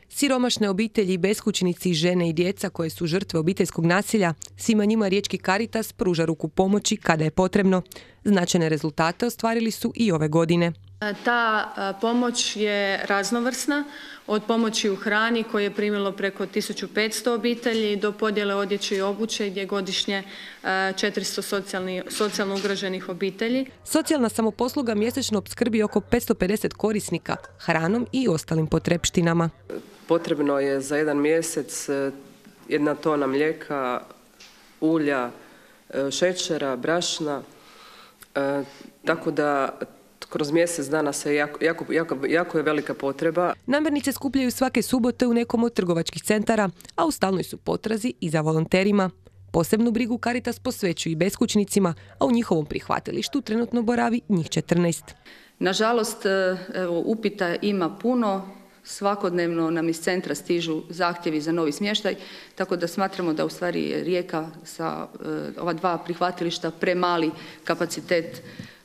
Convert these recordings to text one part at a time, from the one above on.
Siromašne obitelji, beskućnici, žene i djeca koje su žrtve obiteljskog nasilja, svima njima Riječki Caritas pruža ruku pomoći kada je potrebno. Značajne rezultate ostvarili su i ove godine. Ta pomoć je raznovrsna, od pomoći u hrani koje je primilo preko 1500 obitelji do podjele odjeće i obuće gdje je godišnje 400 socijalno ugroženih obitelji. Socijalna samoposluga mjesečno opskrbi oko 550 korisnika hranom i ostalim potrepštinama. Potrebno je za jedan mjesec 1 tona mlijeka, ulja, šećera, brašna, tako da kroz mjesec dana se jako je velika potreba. Namirnice skupljaju svake subote u nekom od trgovačkih centara, a u stalnoj su potrazi i za volonterima. Posebnu brigu Caritas posvećuje i beskućnicima, a u njihovom prihvatilištu trenutno boravi njih 14. Nažalost, upita ima puno. Svakodnevno nam iz centra stižu zahtjevi za novi smještaj, tako da smatramo da u stvari je Rijeka sa ova 2 prihvatilišta premali kapacitet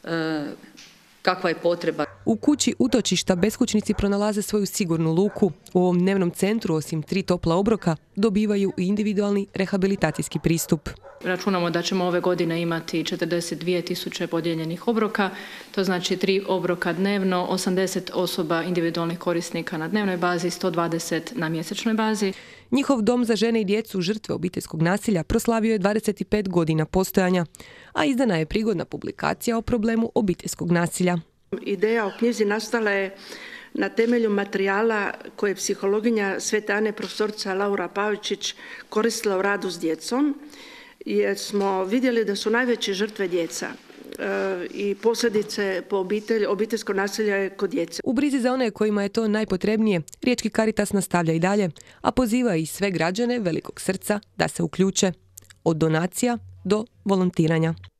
kakva je potreba. U kući utočišta beskućnici pronalaze svoju sigurnu luku. U ovom dnevnom centru, osim 3 topla obroka, dobivaju i individualni rehabilitacijski pristup. Računamo da ćemo ove godine imati 42.000 podijeljenih obroka, to znači 3 obroka dnevno, 80 osoba individualnih korisnika na dnevnoj bazi, 120 na mjesečnoj bazi. Njihov dom za žene i djecu žrtve obiteljskog nasilja proslavio je 25 godina postojanja, a izdana je prigodna publikacija o problemu obiteljskog nasilja. Ideja o knjizi nastala je na temelju materijala koje je psihologinja Svete Ane profesorica Laura Pavičić koristila u radu s djecom, jer smo vidjeli da su najveće žrtve djeca i posljedice po obiteljsko nasilje je kod djece. U brizi za one kojima je to najpotrebnije, Riječki Caritas nastavlja i dalje, a poziva i sve građane velikog srca da se uključe, od donacija do volontiranja.